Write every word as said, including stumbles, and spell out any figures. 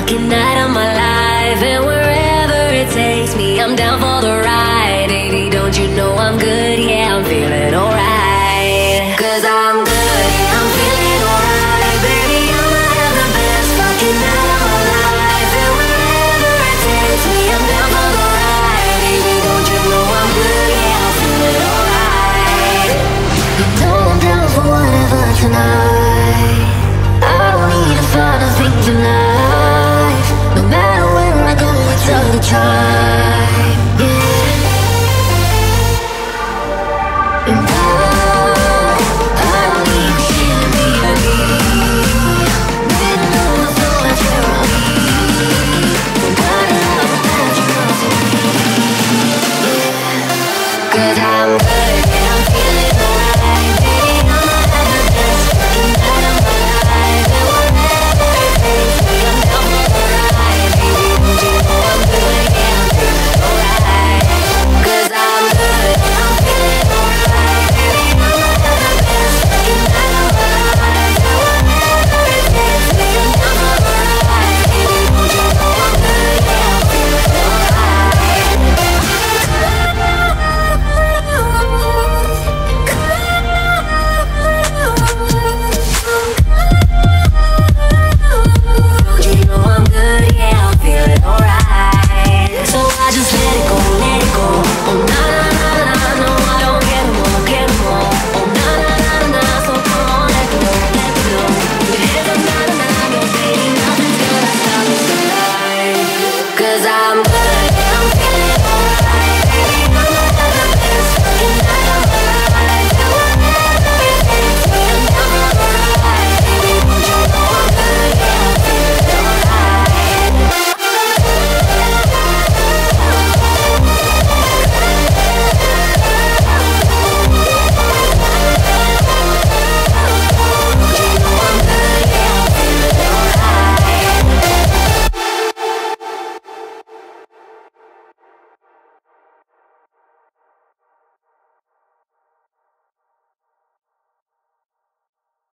fucking night of my life, and wherever it takes me, I'm down for the ride. Baby, don't you know I'm good? Yeah, I'm feeling alright. Cause I'm good, yeah, I'm feeling alright. Baby, I'ma have the best fucking night of my life, and wherever it takes me, I'm down for the ride. Baby, don't you know I'm good? Yeah, I'm feeling alright. You know I'm down for whatever tonight.